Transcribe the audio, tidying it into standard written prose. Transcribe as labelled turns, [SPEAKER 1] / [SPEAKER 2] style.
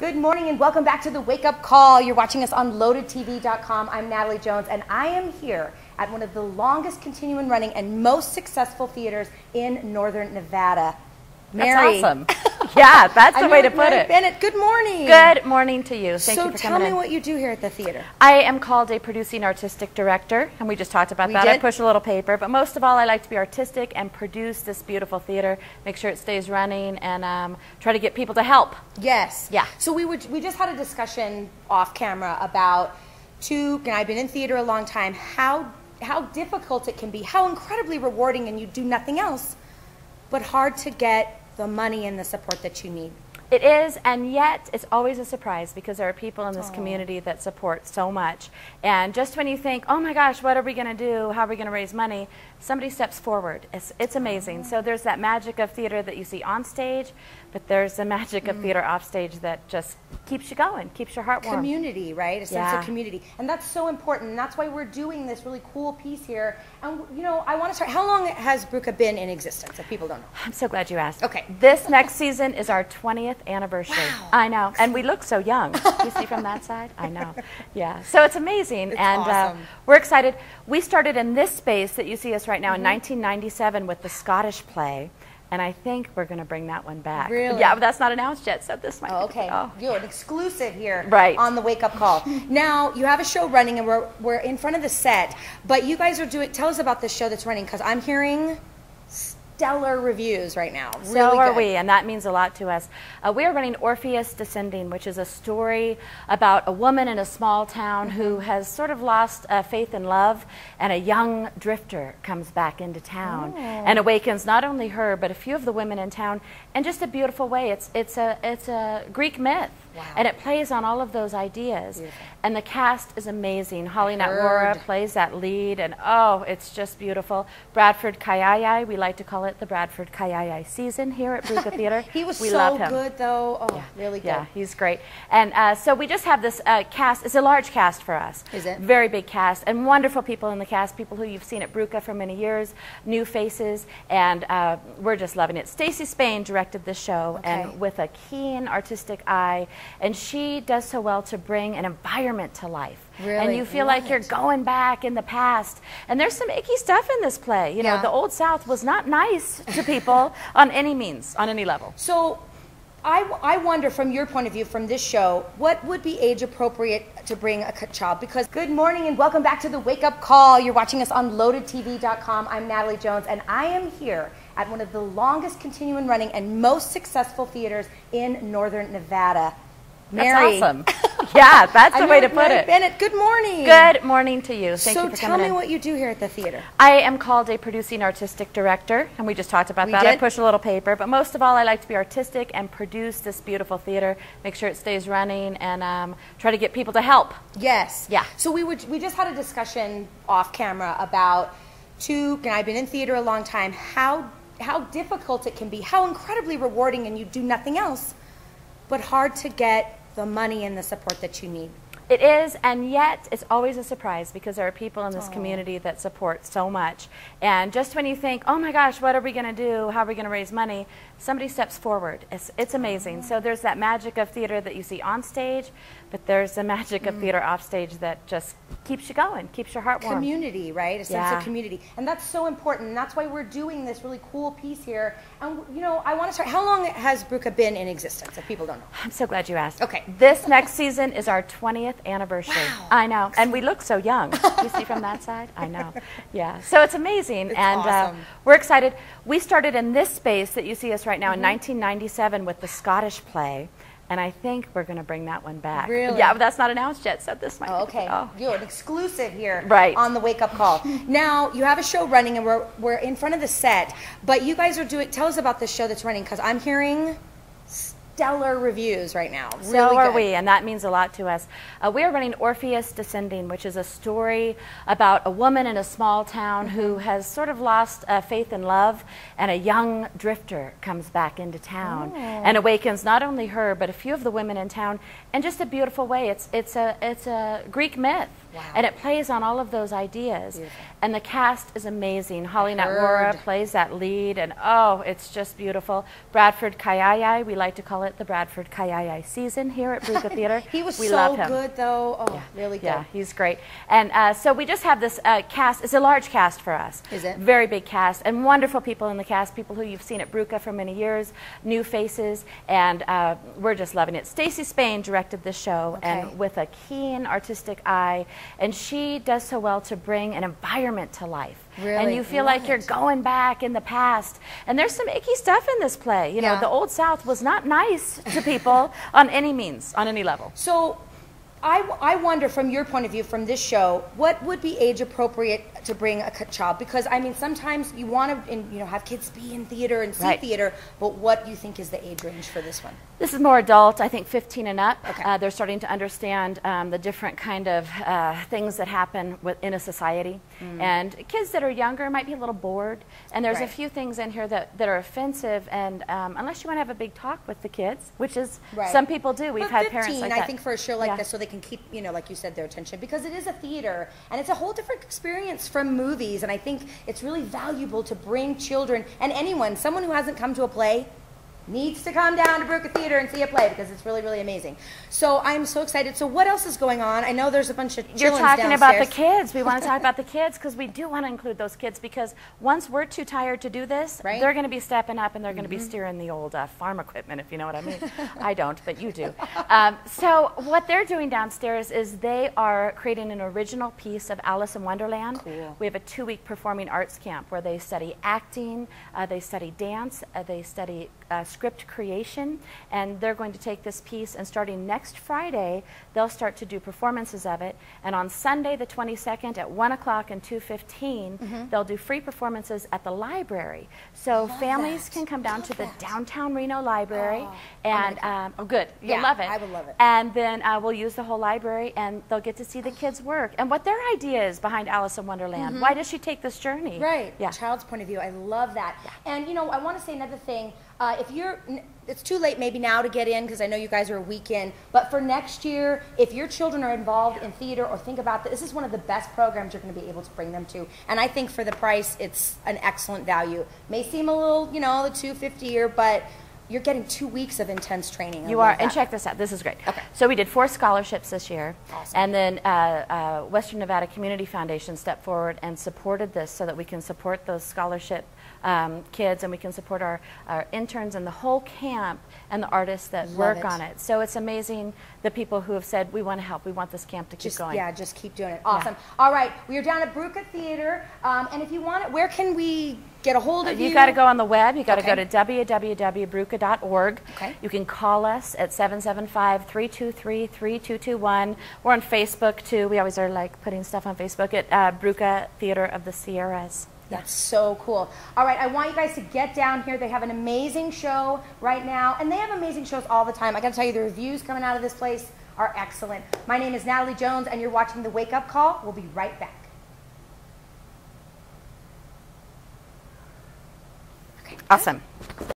[SPEAKER 1] Good morning and welcome back to the Wake Up Call. You're watching us on LoadedTV.com. I'm Natalie Jones and I am here at one of the longest continuing running and most successful theaters in Northern Nevada. Mary.
[SPEAKER 2] That's awesome. Yeah, that's the way to put
[SPEAKER 1] Mary
[SPEAKER 2] it.
[SPEAKER 1] Bennett, good morning.
[SPEAKER 2] Good morning to you. Thank you for coming
[SPEAKER 1] So tell me
[SPEAKER 2] in.
[SPEAKER 1] what you do here at the theater.
[SPEAKER 2] I am called a producing artistic director, and we just talked about that. I push a little paper, but most of all, I like to be artistic and produce this beautiful theater, make sure it stays running, and try to get people to help.
[SPEAKER 1] Yes.
[SPEAKER 2] Yeah.
[SPEAKER 1] So we just had a discussion off camera about and I've been in theater a long time, how difficult it can be, how incredibly rewarding, and you do nothing else, but hard to get the money and the support that you need.
[SPEAKER 2] It is, and yet it's always a surprise because there are people in this community that support so much. And just when you think, oh my gosh, what are we going to do? How are we going to raise money? Somebody steps forward. It's amazing. So there's that magic of theater that you see on stage, but there's the magic of theater off stage that just keeps you going, keeps your heart warm.
[SPEAKER 1] Community, right? A sense of community. And that's so important. And that's why we're doing this really cool piece here. And, you know, I want to start. How long has Bruca been in existence, if people don't know?
[SPEAKER 2] I'm so glad you asked.
[SPEAKER 1] Okay.
[SPEAKER 2] This next season is our 20th anniversary.
[SPEAKER 1] Wow.
[SPEAKER 2] I know. And we look so young. You see from that side? I know. Yeah. So it's amazing.
[SPEAKER 1] It's
[SPEAKER 2] and
[SPEAKER 1] awesome.
[SPEAKER 2] We're excited. We started in this space that you see us right now in 1997 with the Scottish play. And I think we're going to bring that one back.
[SPEAKER 1] Really?
[SPEAKER 2] Yeah, but that's not announced yet, so this might be.
[SPEAKER 1] Okay. Good. Exclusive here on the Wake Up Call. Now, you have a show running, and we're in front of the set, but you guys are doing, tell us about this show that's running, because I'm hearing stellar reviews right now. Really
[SPEAKER 2] so are
[SPEAKER 1] good.
[SPEAKER 2] we, and that means a lot to us. We are running Orpheus Descending, which is a story about a woman in a small town who has sort of lost faith and love, and a young drifter comes back into town and awakens not only her, but a few of the women in town in just a beautiful way. It's a Greek myth. Wow. And it plays on all of those ideas. Beautiful. And the cast is amazing. Holly Natwara plays that lead, and oh, it's just beautiful. Bradford Kayai, we like to call it the Bradford Kayai season here at Bruca Theater.
[SPEAKER 1] He was
[SPEAKER 2] we
[SPEAKER 1] so
[SPEAKER 2] love him.
[SPEAKER 1] good, though. Oh, yeah. Really good.
[SPEAKER 2] Yeah, he's great. And so we just have this cast. It's a large cast for us.
[SPEAKER 1] Is it?
[SPEAKER 2] Very big cast, and wonderful people in the cast, people who you've seen at Bruca for many years, new faces, and we're just loving it. Stacey Spain directed this show, and with a keen artistic eye, and she does so well to bring an environment to life.
[SPEAKER 1] Really?
[SPEAKER 2] And you feel like you're going back in the past. And there's some icky stuff in this play. You know, the Old South was not nice to people on any means, on any level.
[SPEAKER 1] So I wonder, from your point of view, from this show, what would be age appropriate to bring a child? Because good morning and welcome back to the Wake Up Call. You're watching us on LoadedTV.com. I'm Natalie Jones, and I am here at one of the longest continuing running and most successful theaters in Northern Nevada. Mary.
[SPEAKER 2] That's awesome. Yeah, that's the way to put
[SPEAKER 1] Mary
[SPEAKER 2] it.
[SPEAKER 1] Bennett, good morning.
[SPEAKER 2] Good morning to you. Thank you for coming in.
[SPEAKER 1] So tell me what you do here at the theater.
[SPEAKER 2] I am called a producing artistic director, and we just talked about that. I push a little paper, but most of all, I like to be artistic and produce this beautiful theater, make sure it stays running, and try to get people to help.
[SPEAKER 1] Yes.
[SPEAKER 2] Yeah.
[SPEAKER 1] So we just had a discussion off camera about and I've been in theater a long time, how difficult it can be, how incredibly rewarding, and you do nothing else, but hard to get the money and the support that you need.
[SPEAKER 2] It is, and yet it's always a surprise because there are people in this community that support so much. And just when you think, oh my gosh, what are we going to do? How are we going to raise money? Somebody steps forward. It's amazing. So there's that magic of theater that you see on stage, but there's the magic of theater off stage that just keeps you going, keeps your heart warm.
[SPEAKER 1] Community, right? A sense of community. And that's so important. And that's why we're doing this really cool piece here. And, you know, I want to start. How long has Bruca been in existence, if people don't know?
[SPEAKER 2] I'm so glad you asked.
[SPEAKER 1] Okay.
[SPEAKER 2] This next season is our 20th anniversary.
[SPEAKER 1] Wow.
[SPEAKER 2] I know. And we look so young. You see from that side? I know. Yeah. So it's amazing.
[SPEAKER 1] It's
[SPEAKER 2] and
[SPEAKER 1] awesome.
[SPEAKER 2] We're excited. We started in this space that you see us right now in 1997 with the Scottish play. And I think we're going to bring that one back.
[SPEAKER 1] Really?
[SPEAKER 2] Yeah, but that's not announced yet, so this might be.
[SPEAKER 1] Okay. Good. Exclusive here on the Wake Up Call. Now, you have a show running, and we're in front of the set, but you guys are doing, tell us about this show that's running, because I'm hearing stellar reviews right now. Really
[SPEAKER 2] so are
[SPEAKER 1] good.
[SPEAKER 2] we, and that means a lot to us. We are running Orpheus Descending, which is a story about a woman in a small town who has sort of lost faith and love, and a young drifter comes back into town and awakens not only her, but a few of the women in town in just a beautiful way. It's a Greek myth. Wow. And it plays on all of those ideas. Beautiful. And the cast is amazing. Holly Natwara plays that lead, and oh, it's just beautiful. Bradford Kayai, we like to call it it the Bradford Kayai season here at Bruca Theater.
[SPEAKER 1] He was
[SPEAKER 2] we
[SPEAKER 1] so
[SPEAKER 2] love him.
[SPEAKER 1] good, though. Oh,
[SPEAKER 2] Yeah.
[SPEAKER 1] really good.
[SPEAKER 2] Yeah, he's great. And so we just have this cast. It's a large cast for us.
[SPEAKER 1] Is it?
[SPEAKER 2] Very big cast, and wonderful people in the cast, people who you've seen at Bruca for many years, new faces, and we're just loving it. Stacey Spain directed this show,
[SPEAKER 1] Okay.
[SPEAKER 2] and with a keen artistic eye, and she does so well to bring an environment to life.
[SPEAKER 1] Really?
[SPEAKER 2] And you feel
[SPEAKER 1] Love
[SPEAKER 2] like you're
[SPEAKER 1] it.
[SPEAKER 2] going back in the past. And there's some icky stuff in this play. You know,
[SPEAKER 1] Yeah.
[SPEAKER 2] the Old South was not nice to people on any means, on any level.
[SPEAKER 1] So I wonder, from your point of view, from this show, what would be age appropriate to bring a child? Because I mean, sometimes you want to, have kids be in theater and see
[SPEAKER 2] Right.
[SPEAKER 1] theater, but what do you think is the age range for this one?
[SPEAKER 2] This is more adult, I think 15 and up.
[SPEAKER 1] Okay.
[SPEAKER 2] They're starting to understand the different kind of things that happen in a society. And kids that are younger might be a little bored. And there's a
[SPEAKER 1] Right.
[SPEAKER 2] few things in here that are offensive. And unless you want to have a big talk with the kids, which is
[SPEAKER 1] Right.
[SPEAKER 2] some people do. We've
[SPEAKER 1] But
[SPEAKER 2] had
[SPEAKER 1] 15,
[SPEAKER 2] parents like
[SPEAKER 1] I
[SPEAKER 2] that.
[SPEAKER 1] think, for a show like
[SPEAKER 2] Yeah.
[SPEAKER 1] this, so they can keep, like you said, their attention, because it is a theater and it's a whole different experience from movies. And I think it's really valuable to bring children and anyone, someone who hasn't come to a play, needs to come down to Bruca Theater and see a play, because it's really, really amazing. So I'm so excited. So what else is going on? I know there's a bunch of
[SPEAKER 2] You're
[SPEAKER 1] chillins
[SPEAKER 2] talking about the
[SPEAKER 1] downstairs.
[SPEAKER 2] kids. We want to talk about the kids because we do want to include those kids, because once we're too tired to do this,
[SPEAKER 1] Right.
[SPEAKER 2] they're going to be stepping up and they're going to be steering the old farm equipment, if you know what I mean. I don't, but you do. So what they're doing downstairs is they are creating an original piece of Alice in Wonderland.
[SPEAKER 1] Cool.
[SPEAKER 2] We have a 2-week performing arts camp where they study acting, they study dance, they study script creation, and they're going to take this piece, and starting next Friday, they'll start to do performances of it. And on Sunday, the 22nd, at 1 o'clock and 2:15, they'll do free performances at the library. So families can come down to the downtown Reno library, and oh, good, you'll
[SPEAKER 1] Yeah,
[SPEAKER 2] love it.
[SPEAKER 1] I would love it.
[SPEAKER 2] And then we'll use the whole library, and they'll get to see the kids work and what their idea is behind Alice in Wonderland. Why does she take this journey?
[SPEAKER 1] Right.
[SPEAKER 2] Yeah.
[SPEAKER 1] Child's point of view. I love that. And I want to say another thing. If it's too late maybe now to get in, because I know you guys are a weekend, but for next year, if your children are involved in theater or think about this is one of the best programs you're going to be able to bring them to. And I think for the price, it's an excellent value. May seem a little, the $250 a year, but you're getting 2 weeks of intense training.
[SPEAKER 2] You are, and check this out. This is great.
[SPEAKER 1] Okay.
[SPEAKER 2] So we did 4 scholarships this year,
[SPEAKER 1] Awesome.
[SPEAKER 2] and then Western Nevada Community Foundation stepped forward and supported this so that we can support those scholarship kids, and we can support our interns and the whole camp and the artists that work
[SPEAKER 1] it.
[SPEAKER 2] on it. So it's amazing the people who have said, we want to help, we want this camp to keep going.
[SPEAKER 1] Yeah, just keep doing it. Awesome. All right, we are down at Bruca Theater, and if you want it, where can we get a hold of you?
[SPEAKER 2] You got to go on the web. You got to
[SPEAKER 1] Okay.
[SPEAKER 2] go to www.bruca.org.
[SPEAKER 1] Okay.
[SPEAKER 2] You can call us at 775-323-3221. We're on Facebook too. We always are putting stuff on Facebook at Bruca Theater of the Sierras.
[SPEAKER 1] That's so cool. All right, I want you guys to get down here. They have an amazing show right now, and they have amazing shows all the time. I got to tell you, the reviews coming out of this place are excellent. My name is Natalie Jones, and you're watching The Wake Up Call. We'll be right back.
[SPEAKER 2] Awesome.